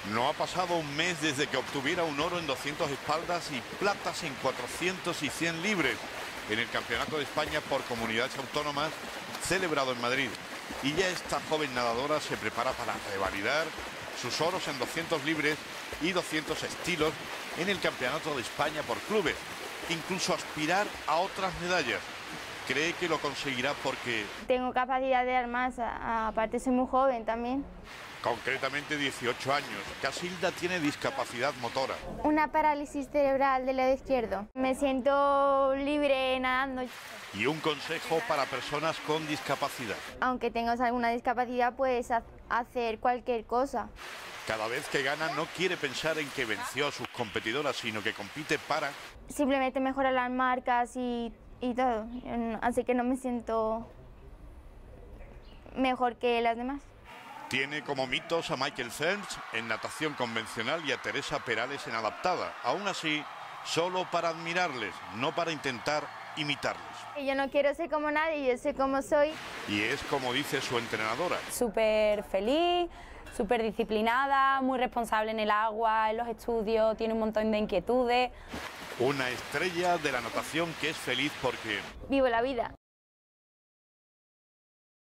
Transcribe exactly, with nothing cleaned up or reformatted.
No ha pasado un mes desde que obtuviera un oro en doscientas espaldas y platas en cuatrocientos y cien libres en el Campeonato de España por Comunidades Autónomas celebrado en Madrid. Y ya esta joven nadadora se prepara para revalidar sus oros en doscientos libres y doscientos estilos en el Campeonato de España por clubes, incluso aspirar a otras medallas. Cree que lo conseguirá porque tengo capacidad de dar más, aparte soy muy joven también. Concretamente dieciocho años. Casilda tiene discapacidad motora. Una parálisis cerebral del lado izquierdo. Me siento libre nadando. Y un consejo para personas con discapacidad. Aunque tengas alguna discapacidad, puedes hacer cualquier cosa. Cada vez que gana no quiere pensar en que venció a sus competidoras, sino que compite para simplemente mejorar las marcas y, y todo. Así que no me siento mejor que las demás. Tiene como mitos a Michael Phelps en natación convencional y a Teresa Perales en adaptada. Aún así, solo para admirarles, no para intentar imitarles. Yo no quiero ser como nadie, yo sé cómo soy. Y es como dice su entrenadora. Súper feliz, súper disciplinada, muy responsable en el agua, en los estudios, tiene un montón de inquietudes. Una estrella de la natación que es feliz porque vivo la vida.